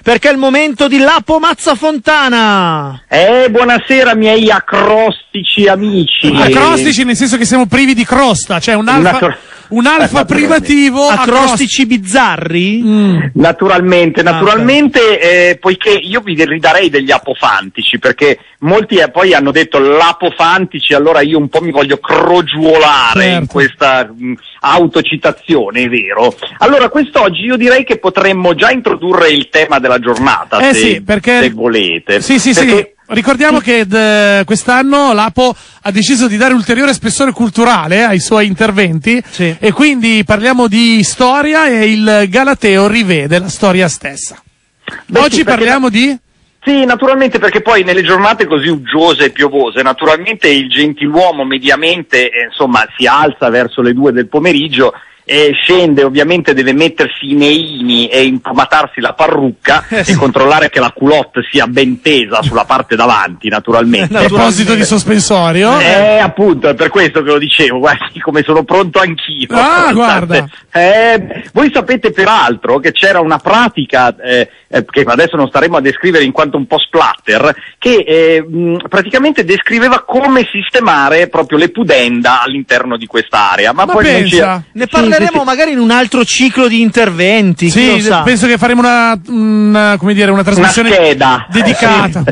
perché è il momento di Lapo Mazzafontana. Buonasera miei acrostici amici. Acrostici nel senso che siamo privi di crosta, cioè un alfa privativo. Acrostici bizzarri? Naturalmente, poiché io vi ridarei degli apofantici, perché molti poi hanno detto l'apofantici, allora io un po' mi voglio crogiuolare in questa autocitazione, è vero. Allora quest'oggi io direi che potremmo già introdurre il tema della giornata, se volete. Sì. Ricordiamo che quest'anno l'Apo ha deciso di dare ulteriore spessore culturale ai suoi interventi, e quindi parliamo di storia, e il Galateo rivede la storia stessa. Oggi parliamo di... Sì, naturalmente, perché poi nelle giornate così uggiose e piovose, naturalmente il gentiluomo mediamente, si alza verso le 2 del pomeriggio e scende, ovviamente deve mettersi i neini e impomatarsi la parrucca e controllare che la culotte sia ben tesa sulla parte davanti, naturalmente. A proposito di sospensorio. Appunto, è per questo che lo dicevo, guardi come sono pronto anch'io. Guarda. Voi sapete peraltro che c'era una pratica, che adesso non staremo a descrivere in quanto un po' splatter, che praticamente descriveva come sistemare proprio le pudenda all'interno di quest'area. Ma poi pensa, ne parleremo magari in un altro ciclo di interventi. Sì, penso che faremo una trasmissione scheda dedicata.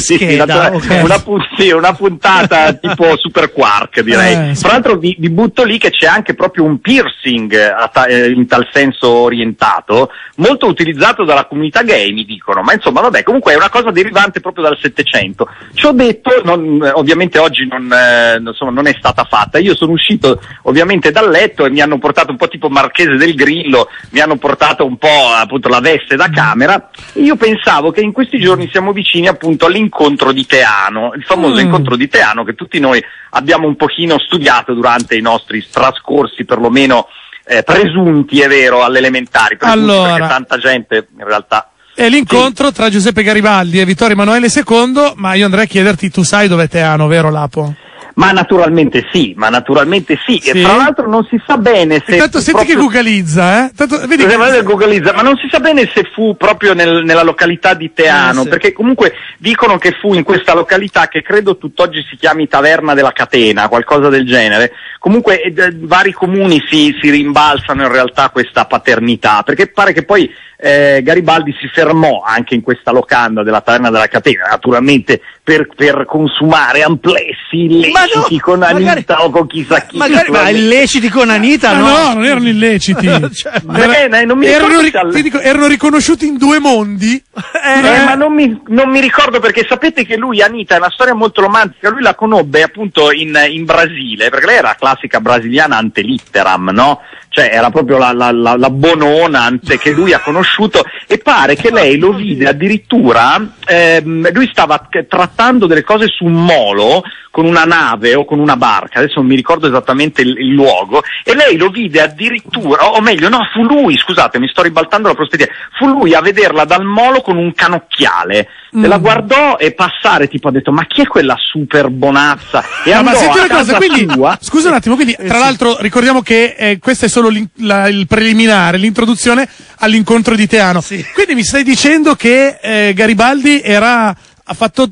Una puntata tipo Super Quark, direi. Tra l'altro vi butto lì che c'è anche proprio un piercing in tal senso orientato, molto utilizzato dalla comunità gay, mi dicono, ma insomma vabbè, comunque è una cosa derivante proprio dal Settecento. Ci ho detto, ovviamente oggi non è stata fatta. Io sono uscito ovviamente dal letto e mi hanno portato un po' tipo Marchese del Grillo, mi hanno portato un po' appunto la veste da camera, e io pensavo che in questi giorni siamo vicini appunto all'incontro di Teano, il famoso incontro di Teano che tutti noi abbiamo un pochino studiato durante i nostri trascorsi, perlomeno presunti, è vero, alle elementari, perché tanta gente in realtà... È l'incontro tra Giuseppe Garibaldi e Vittorio Emanuele II, ma io andrei a chiederti, tu sai dov'è Teano, vero Lapo? Ma naturalmente sì. E tra l'altro non si sa bene se... Tanto senti che googalizza, vedi che googalizza, ma non si sa bene se fu proprio nella località di Teano, perché comunque dicono che fu in questa località, che credo tutt'oggi si chiami Taverna della Catena, qualcosa del genere. Comunque vari comuni si rimbalzano in realtà questa paternità, perché pare che poi Garibaldi si fermò anche in questa locanda della Taverna della Catena, naturalmente per consumare amplessi illeciti con Anita o con chissà chi. Ma illeciti con Anita, no? No, non erano illeciti. Non mi erano riconosciuti in 2 mondi. Ma non mi ricordo, perché sapete che lui, Anita, è una storia molto romantica. Lui la conobbe appunto in Brasile, perché lei era classica brasiliana ante litteram, no? Cioè era proprio la bonona che lui ha conosciuto, e pare che lei lo vide addirittura, lui stava trattando delle cose su un molo con una nave o con una barca, adesso non mi ricordo esattamente il luogo, e lei lo vide addirittura, o meglio no, fu lui, scusate, mi sto ribaltando la prospettiva, fu lui a vederla dal molo con un canocchiale, se la guardò e passare, tipo ha detto, ma chi è quella super bonazza? E ma senti una cosa, quindi scusa un attimo, quindi tra l'altro ricordiamo che questo è solo il preliminare, l'introduzione all'incontro di Teano. Quindi mi stai dicendo che Garibaldi ha fatto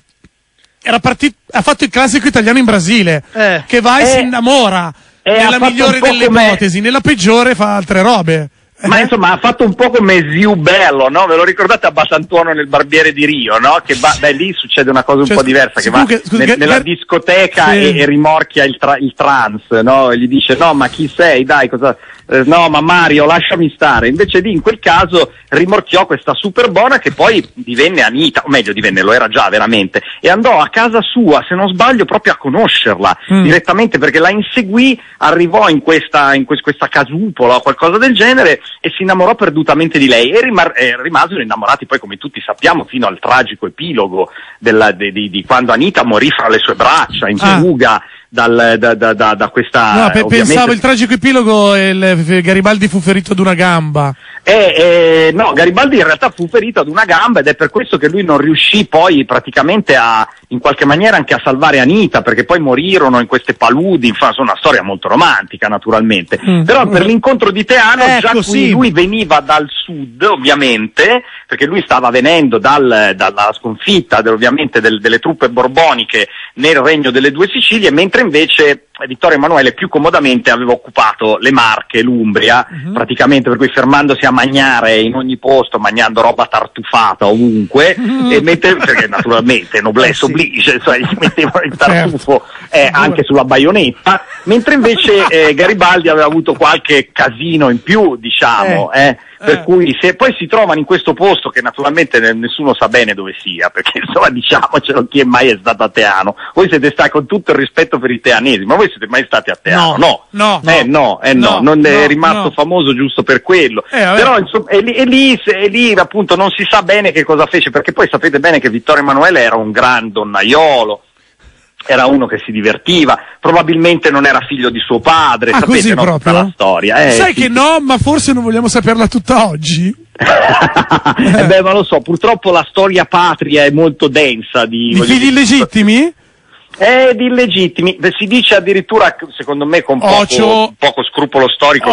il classico italiano in Brasile, che va e si innamora, nella migliore delle ipotesi, nella peggiore fa altre robe. Ma insomma ha fatto un po' come Ziu Bello, no? Ve lo ricordate a Basantuono nel Barbiere di Rio, no? Che lì succede una cosa un po' diversa, che va nella discoteca e rimorchia il trans, no? E gli dice no, ma chi sei? Dai, cosa... no, ma Mario, lasciami stare. Invece lì in quel caso rimorchiò questa super buona, che poi divenne Anita, o meglio lo era già veramente, e andò a casa sua, se non sbaglio, proprio a conoscerla direttamente, perché la inseguì, arrivò in questa casupola o qualcosa del genere, e si innamorò perdutamente di lei, e rimasero innamorati poi, come tutti sappiamo, fino al tragico epilogo di quando Anita morì fra le sue braccia in fuga da questa... No, pensavo il tragico epilogo, Garibaldi fu ferito ad una gamba. No, Garibaldi in realtà fu ferito ad una gamba, ed è per questo che lui non riuscì poi praticamente in qualche maniera anche a salvare Anita, perché poi morirono in queste paludi, infatti una storia molto romantica naturalmente, però per l'incontro di Teano già qui lui veniva dal sud ovviamente, perché lui stava venendo dalla sconfitta ovviamente delle truppe borboniche nel regno delle due Sicilie, mentre invece Vittorio Emanuele più comodamente aveva occupato le Marche, l'Umbria, praticamente, per cui fermandosi a mangiare in ogni posto, mangiando roba tartufata ovunque, e perché naturalmente noblesse oblige, gli mettevano il tartufo anche sulla baionetta, mentre invece Garibaldi aveva avuto qualche casino in più, diciamo, per cui se poi si trovano in questo posto che naturalmente nessuno sa bene dove sia, perché insomma diciamocelo, chi mai è stato a Teano? Voi siete stati, con tutto il rispetto per i teanesi, ma voi siete mai stati a Teano? No, non è rimasto famoso giusto per quello, però insomma e lì appunto non si sa bene che cosa fece, perché poi sapete bene che Vittorio Emanuele era un gran donnaiolo, era uno che si divertiva, probabilmente non era figlio di suo padre, sapete, così no, proprio? tutta la storia. Sai che no, ma forse non vogliamo saperla tutta oggi? Ma lo so, purtroppo la storia patria è molto densa di figli illegittimi? Di illegittimi, si dice addirittura, secondo me con poco scrupolo storico,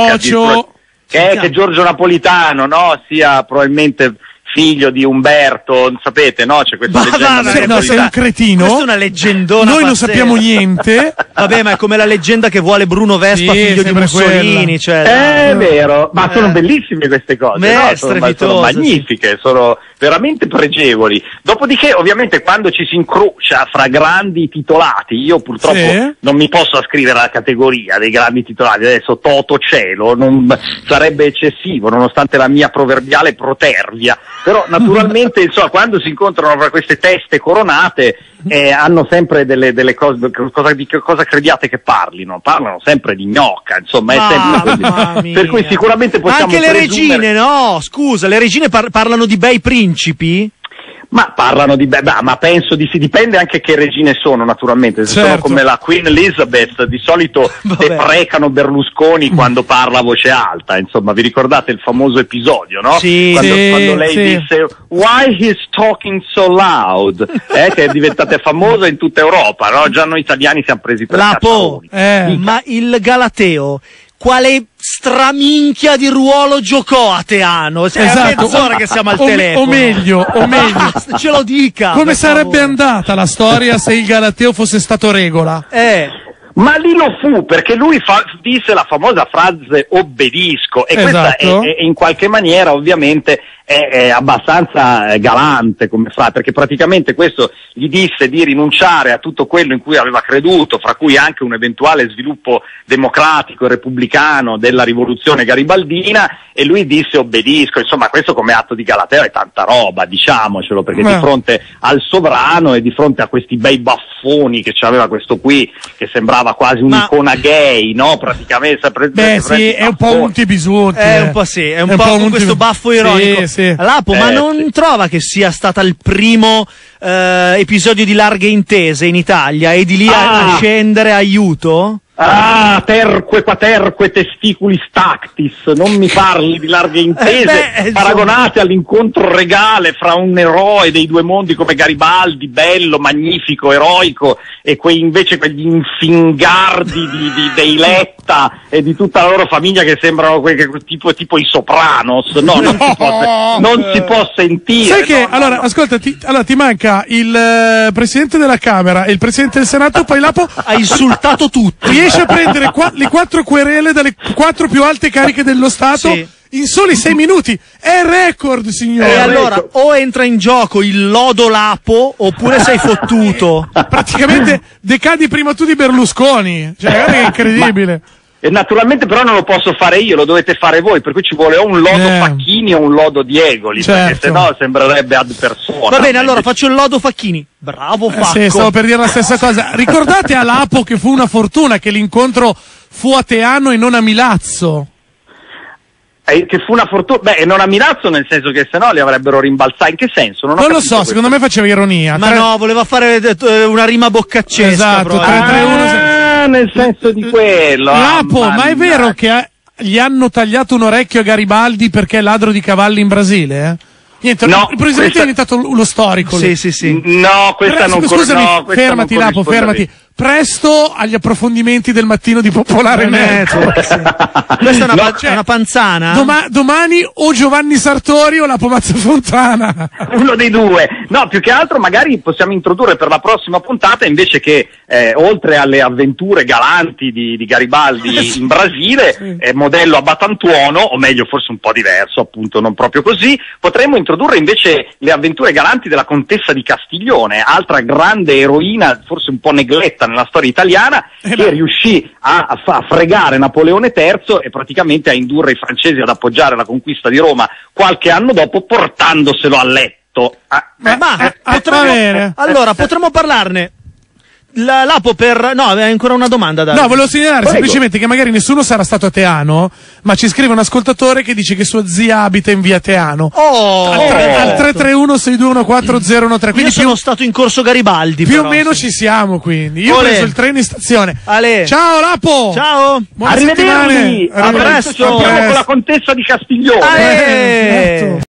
che Giorgio Napolitano, no, sia probabilmente figlio di Umberto, sapete, no? C'è questa leggenda. Sei un cretino. Questa è una leggendona. Noi non sappiamo niente. Vabbè, ma è come la leggenda che vuole Bruno Vespa, figlio di Mussolini. È vero, ma sono bellissime queste cose, no? Sono magnifiche, sono veramente pregevoli. Dopodiché, ovviamente, quando ci si incrocia fra grandi titolati, io purtroppo non mi posso ascrivere alla categoria dei grandi titolati, adesso Toto Cielo, non sarebbe eccessivo, nonostante la mia proverbiale protervia. Però naturalmente insomma quando si incontrano fra queste teste coronate hanno sempre delle cose, di che cosa crediate che parlino? Parlano sempre di gnocca, insomma è sempre così. Per cui sicuramente possiamo anche le regine, no? Scusa, le regine parlano di bei principi? Ma parlano di ma penso di sì, dipende anche che regine sono, naturalmente. Se sono come la Queen Elizabeth, di solito deprecano Berlusconi quando parla a voce alta, insomma, vi ricordate il famoso episodio, no? Quando lei disse "Why he's talking so loud?" Che è diventata famosa in tutta Europa, no? Già noi italiani siamo presi per cacciatori. Ma il Galateo quale straminchia di ruolo giocò a Teano? È mezz'ora che siamo al telefono. O meglio, ce lo dica. Come sarebbe andata la storia se il Galateo fosse stato regola? Ma lì lo fu, perché lui disse la famosa frase "obbedisco", e questa è in qualche maniera ovviamente è abbastanza galante come frase, perché praticamente questo gli disse di rinunciare a tutto quello in cui aveva creduto, fra cui anche un eventuale sviluppo democratico e repubblicano della rivoluzione garibaldina, e lui disse "obbedisco". Insomma, questo come atto di Galateo è tanta roba, diciamocelo, perché di fronte al sovrano e di fronte a questi bei baffoni che c'aveva questo qui, che sembrava quasi un'icona gay, no? Praticamente è un po' un tibisuti. È un po' con questo baffo ironico. Lapo, ma non trova che sia stata il primo episodio di larghe intese in Italia e di lì a scendere aiuto? Terque quaterque testiculis tactis, non mi parli di larghe intese paragonate all'incontro regale fra un eroe dei due mondi come Garibaldi, bello, magnifico, eroico, e invece quegli infingardi dei Letta e di tutta la loro famiglia che sembrano tipo i Sopranos. Non si può sentire. Sai che allora ascolta, ti manca il presidente della Camera e il presidente del Senato, poi Lapo ha insultato tutti. Riesce a prendere le 4 querele dalle 4 più alte cariche dello Stato in soli 6 minuti. È record, signore. E allora o entra in gioco il lodo Lapo oppure sei fottuto. Praticamente decadi prima tu di Berlusconi. Cioè, è incredibile. E naturalmente però non lo posso fare io, lo dovete fare voi, per cui ci vuole o un lodo Facchini o un lodo Diegoli, perché sennò sembrerebbe ad persona. Va bene, allora faccio il lodo Facchini. Bravo Facco. Sì, stavo per dire la stessa cosa. Ricordate a Lapo che fu una fortuna che l'incontro fu a Teano e non a Milazzo? Che fu una fortuna, e non a Milazzo, nel senso che sennò li avrebbero rimbalzati. In che senso? Non lo so, secondo me faceva ironia. Ma no, voleva fare una rima boccaccesca. Esatto, 3-3-1. Nel senso di quello. Lapo, ma è vero che gli hanno tagliato un orecchio a Garibaldi perché è ladro di cavalli in Brasile? Niente, improvvisamente è diventato lo storico. Sì. No, questa non scusami, no, fermati Lapo, fermati. Presto agli approfondimenti del mattino di Popolare Network. Questa è una panzana? Domani o Giovanni Sartori o Lapo Mazzafontana. Uno dei due. No, più che altro magari possiamo introdurre per la prossima puntata, invece che oltre alle avventure galanti di Garibaldi in Brasile, modello a Batantuono, o meglio forse un po' diverso, appunto non proprio così, potremmo introdurre invece le avventure galanti della Contessa di Castiglione, altra grande eroina, forse un po' negletta nella storia italiana, che riuscì a fregare Napoleone III e praticamente a indurre i francesi ad appoggiare la conquista di Roma qualche anno dopo, portandoselo a letto. Allora potremmo parlarne. Lapo no, aveva ancora una domanda da... No, volevo segnalare semplicemente che magari nessuno sarà stato a Teano, ma ci scrive un ascoltatore che dice che sua zia abita in via Teano. Al 331-621-4013. Quindi io sono stato in Corso Garibaldi. Più o meno ci siamo, quindi. Io ho preso il treno in stazione. Ciao Lapo! Ciao! Arrivederci! A presto! Con la Contessa di Castiglione.